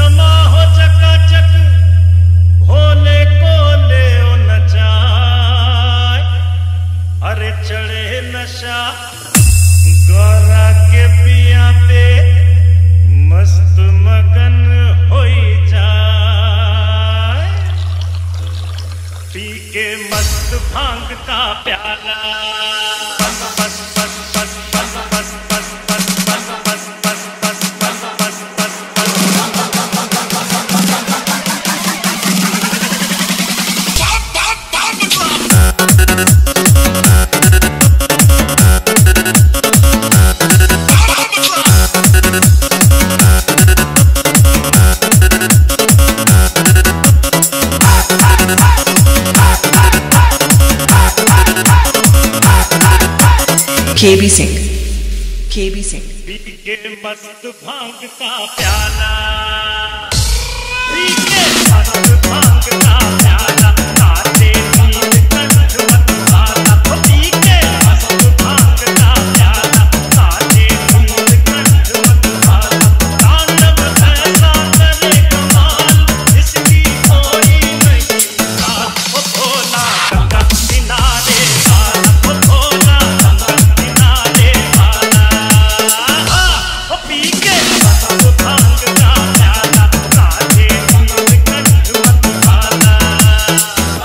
समा हो चकाचक भोले को ले ओ नचाए। अरे चढ़े नशा गौरा के पिया पे मस्त मगन होई जाए। पी के मस्त भांग का प्याला बस बस बस बस बस बस बस बस बस बस बस बस बस बस बस KB Singh, KB Singh। पी के मस्त भांग का प्याला, पी के मस्त भांग का प्याला, काटे नींद कंठ मत भाला। पी के मस्त भांग का प्याला, काटे नींद कंठ मत भाला। तांडव ऐसा करे कमाल, इसकी कोई नहीं मिसाल। ओ भोला गंगा किनारे वाला, ओ भोला गंगा किनारे वाला। ओ पी के मस्त भांग का प्याला, काटे नींद कंठ मत भाला।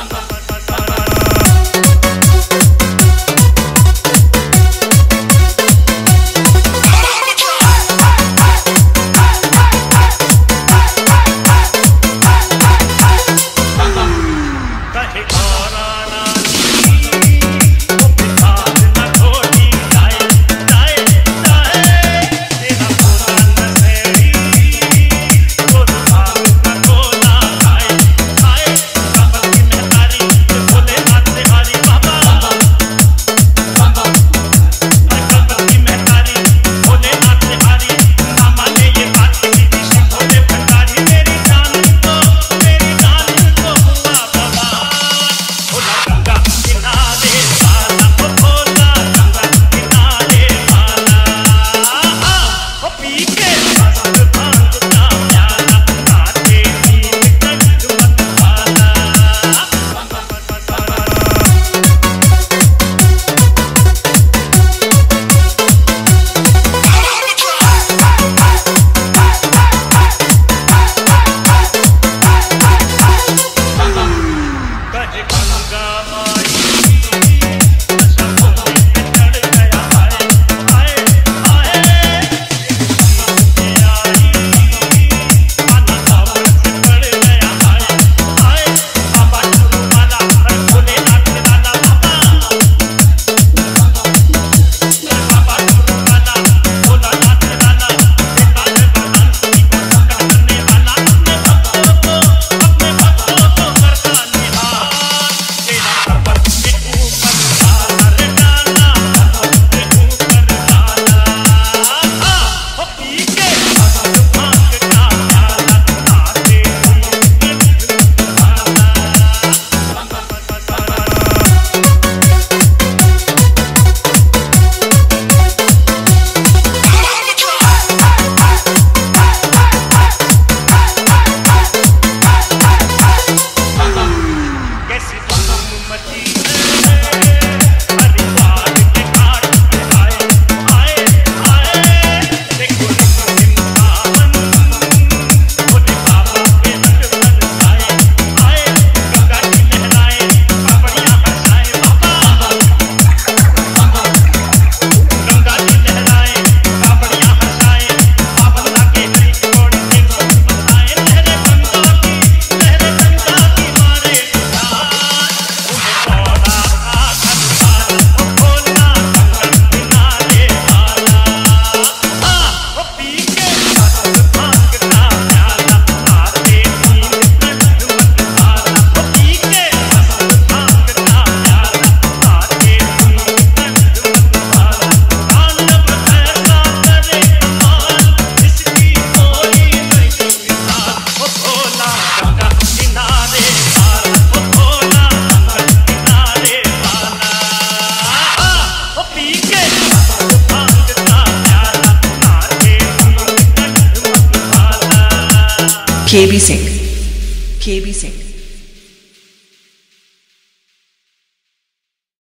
KB Singh. KB Singh.